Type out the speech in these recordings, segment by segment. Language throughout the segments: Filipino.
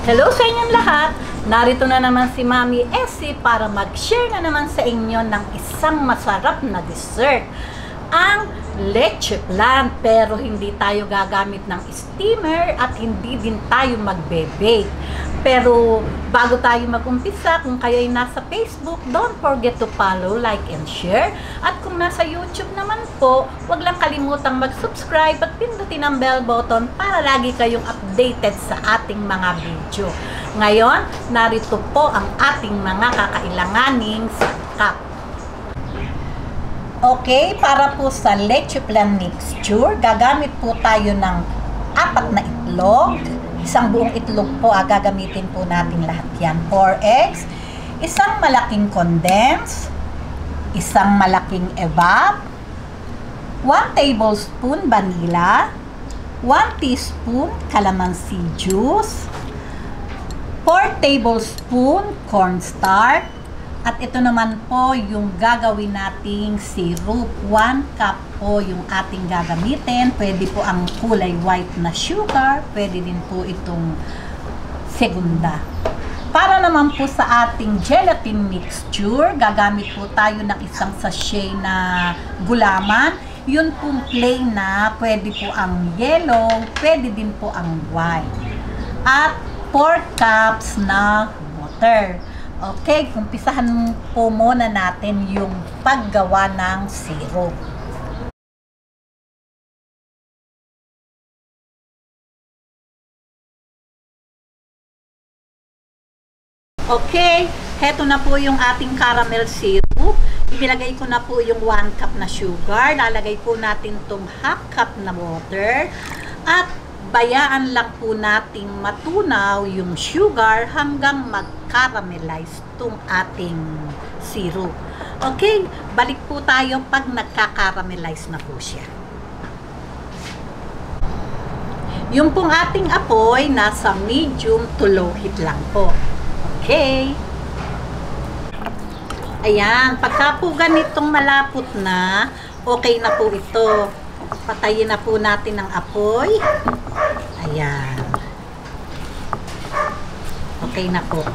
Hello sa inyong lahat! Narito na naman si Mami Essie para mag-share na naman sa inyo ng isang masarap na dessert. Ang leche flan, pero hindi tayo gagamit ng steamer at hindi din tayo magbe-bake. Pero bago tayo mag-umpisa, kung kayo ay nasa Facebook, don't forget to follow, like, and share. At kung nasa YouTube naman po, wag lang kalimutang mag-subscribe at pindutin ang bell button para lagi kayong updated sa ating mga video. Ngayon, narito po ang ating mga kakailanganing sangkap. Okay, para po sa leche flan mixture, gagamit po tayo ng 4 na itlog. Isang buong itlog po, gagamitin po natin lahat yan. 4 eggs, isang malaking condense, isang malaking evap, 1 tablespoon vanilla, 1 teaspoon calamansi juice, 4 tablespoon cornstarch, at ito naman po yung gagawin nating syrup. 1 cup po yung ating gagamitin. Pwede po ang kulay white na sugar. Pwede din po itong segunda. Para naman po sa ating gelatin mixture, gagamit po tayo ng isang sachet na gulaman. Yun pong plain na, pwede po ang yellow, pwede din po ang white. At 4 cups na water. Okay, umpisahan po muna natin yung paggawa ng syrup. Okay, heto na po yung ating caramel syrup. Inilagay ko na po yung 1 cup na sugar. Lalagay po natin itong half cup na water. At bayaan lang po nating matunaw yung sugar hanggang mag-caramelize itong ating syrup. Okay, balik po tayo pag nagka-caramelize na po siya. Yung pong ating apoy, nasa medium to low heat lang po. Okay. Ayan, pagka po ganitong malapot na, okay na po ito. Patayin na po natin ang apoy. Ayan. Okay na po.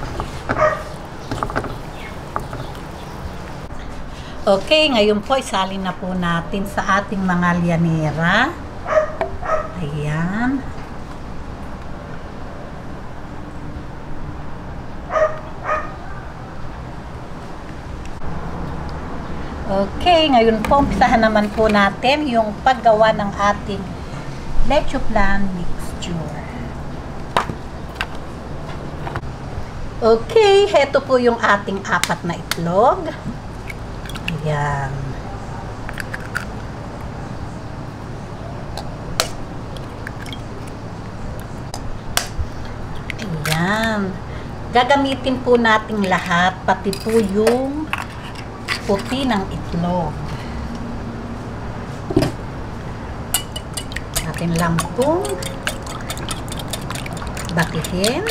Okay, ngayon po isalin na po natin sa ating mga lianera. Ayan. Okay, ngayon po umpisahan naman po natin yung paggawa ng ating leche flan mixture. Okay, heto po yung ating 4 na itlog. Ayan. Ayan. Gagamitin po natin lahat, pati po yung puti ng itlog. Natin lang pong batihin.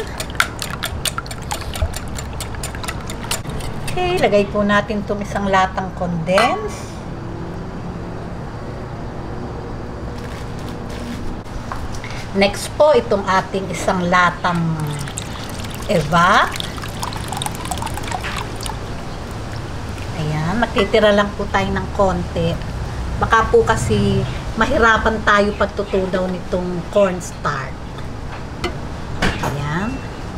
Okay, lagay po natin itong isang latang condense. Next po, itong ating isang latang evap. Ayan, magtitira lang po tayo ng konti. Baka po kasi mahirapan tayo pagtutunaw nitong cornstarch. Ayan.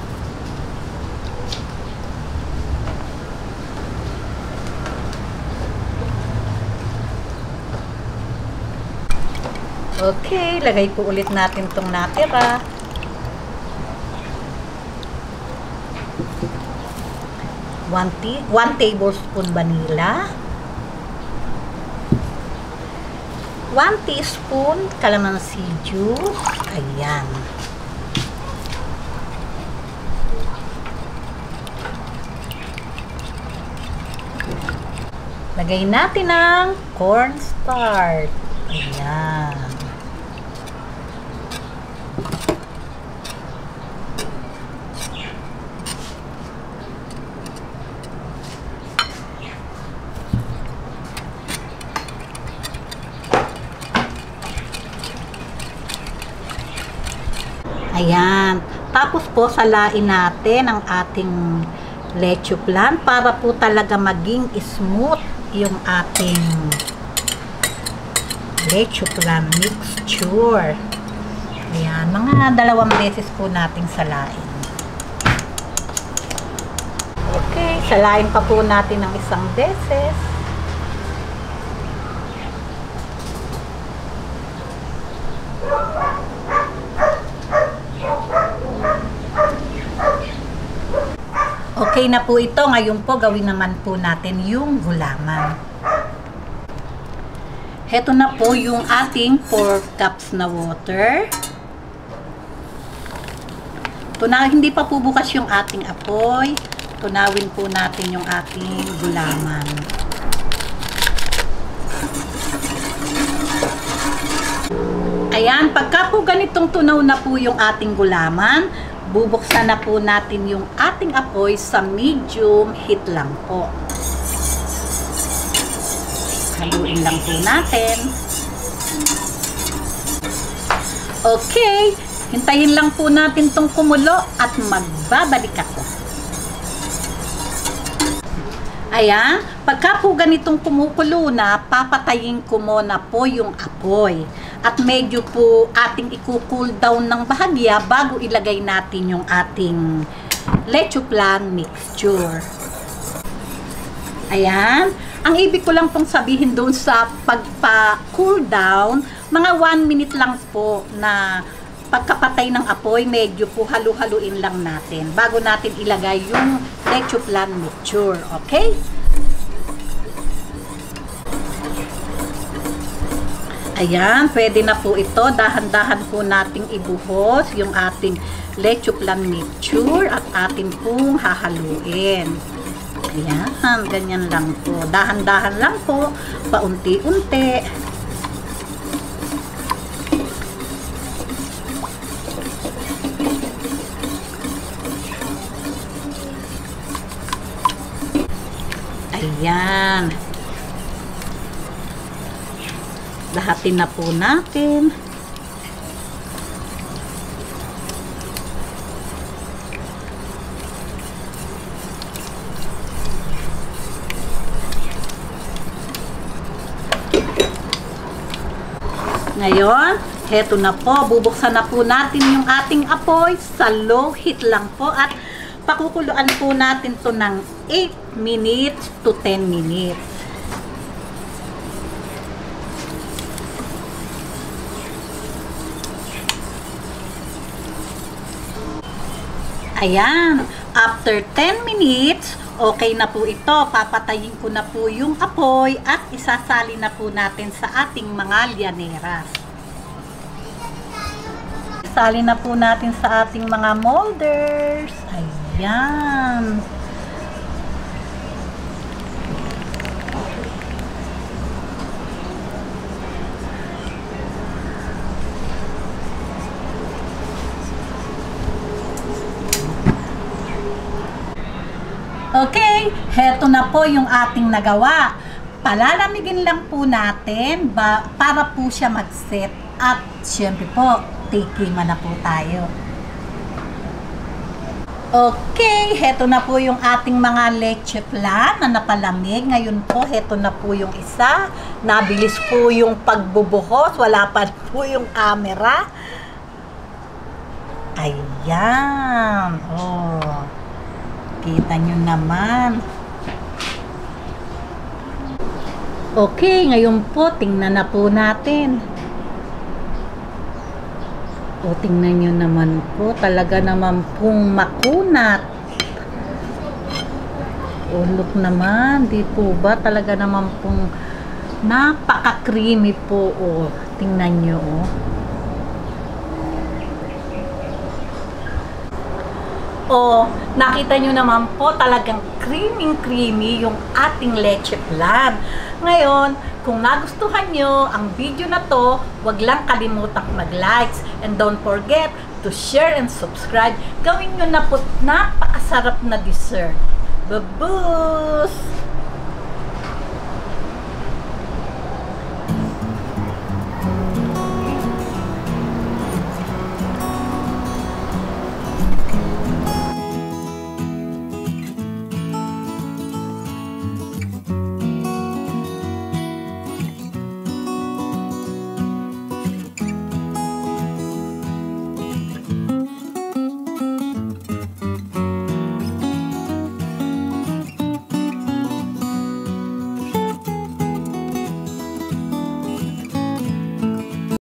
Okay, lagay po ulit natin itong natira. One tablespoon vanilla, 1 teaspoon calamansi juice. Ayan. Lagay natin ang cornstarch. Ayan. Ayan. Tapos po, salain natin ang ating leche flan para po talaga maging smooth yung ating leche flan mixture. Ayan, mga 2 beses po nating salain. Okay, salain pa po natin ng 1 beses. Okay na po ito. Ngayon po, gawin naman po natin yung gulaman. Heto na po yung ating 4 cups na water. Hindi pa po bukas yung ating apoy. Tunawin po natin yung ating gulaman. Ayan, pagka po ganitong tunaw na po yung ating gulaman, bubuksan na po natin yung ating apoy sa medium heat lang po. Haluin lang po natin. Okay, hintayin lang po natin tong kumulo at magbabalik ako. Ayan, pagka po ganitong kumukulo na, papatayin ko muna po yung apoy. At medyo po ating i-cool down ng bahagya bago ilagay natin yung ating leche flan mixture. Ayan, ang ibig ko lang pong sabihin doon sa pagpa-cool down, mga 1 minute lang po na pagkapatay ng apoy, medyo po halu-haluin lang natin bago natin ilagay yung leche flan mixture. Okay? Ayan, pwede na po ito. Dahan-dahan po nating ibuhos yung ating leche flan mixture at atin pong hahaluin. Ayan, ganyan lang po. Dahan-dahan lang po, paunti-unti. Ayan. Lahatin na po natin. Ngayon, heto na po. Bubuksan na po natin yung ating apoy sa low heat lang po at pakukuluan po natin to ng 8 minutes to 10 minutes. Ayan, after 10 minutes, okay na po ito. Papatayin ko na po yung apoy at isasali na po natin sa ating mga llaneras. Isali na po natin sa ating mga molders. Ayan. Okay, heto na po yung ating nagawa. Palalamigin lang po natin para po siya mag-set at syempre po, tikiman na po tayo. Okay, heto na po yung ating mga leche flan na napalamig. Ngayon po, heto na po yung isa. Nabilis po yung pagbubuhos. Wala pa po yung camera. Ayan. Oh. Kita nyo naman. Okay, ngayon po, tingnan na po natin. O, tingnan nyo naman po. Talaga naman pong makunat. O, look naman. Di po ba? Talaga naman pong napaka-creamy po. O, tingnan nyo. O, nakita nyo naman po, talagang creamy yung ating leche flan. Ngayon, kung nagustuhan nyo ang video na to, wag lang kalimutang mag-likes and don't forget to share and subscribe. Gawin nyo na po napakasarap na dessert. Babus!